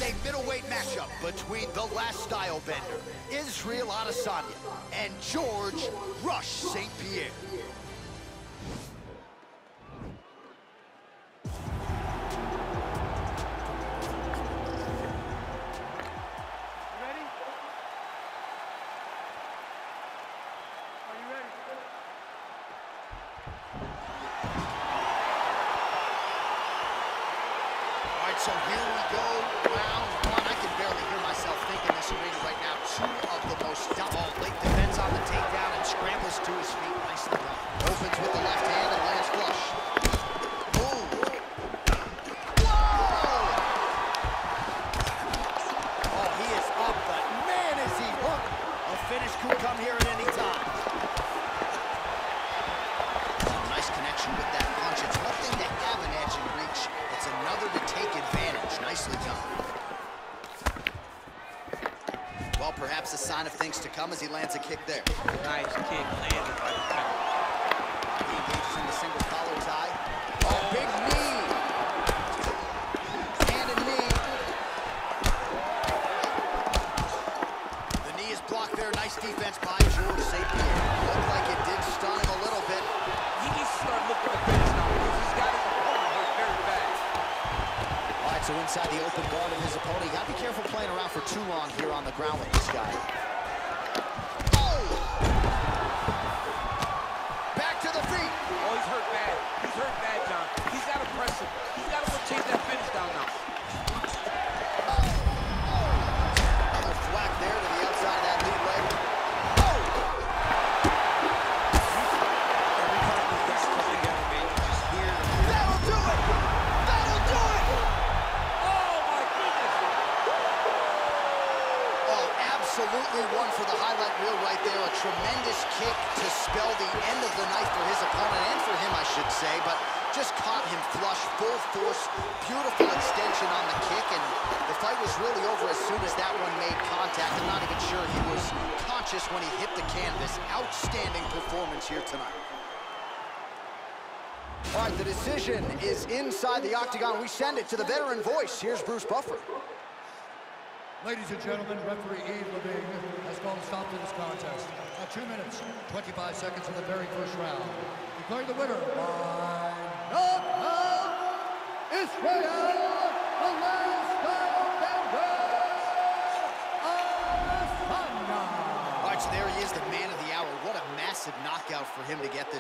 a middleweight matchup between the last style bender, Israel Adesanya, and George Rush St. Pierre. So here we go, round one. I can barely hear myself think in this arena right now. Two of the most double late defense on the takedown and scrambles to his feet. Nicely done. Opens with the left hand and lands flush. Boom. Whoa! Oh, he is up, but man, is he hooked. A finish could come here at any time. Oh, nice connection with that punch. It's one thing to have an edge and reach. It's another to take advantage. Nicely done. Well, perhaps a sign of things to come as he lands a kick there. Nice kick landed by the counter. He engages in the single collar tie. Oh, big knee. And a knee. The knee is blocked there. Nice defense by George St. Pierre. Looked like it did stun him a little bit. He needs to start looking to finish now because he's got his opponent hurt very bad. So inside the open guard of his opponent, you gotta be careful playing around for too long here on the ground with this guy. Oh! Back to the feet. Oh, he's hurt bad. He's hurt bad, John. He's got to press him. He's got to go chase that finish down now. Another thwack there to the outside of that lead leg. Oh! Every time these guys come together, man, you just hear them. That'll do it! That'll do it! Absolutely one for the highlight reel right there. A tremendous kick to spell the end of the night for his opponent, and for him, I should say, but just caught him flush, full force, beautiful extension on the kick, and the fight was really over as soon as that one made contact. I'm not even sure he was conscious when he hit the canvas. Outstanding performance here tonight. All right, the decision is inside the octagon. We send it to the veteran voice. Here's Bruce Buffer. Ladies and gentlemen, referee Yves Lavigne has called a stop to this contest at 2 minutes, 25 seconds of the very first round. Declaring the winner by knockout, Israel Adesanya. All right, so there he is, the man of the hour. What a massive knockout for him to get this.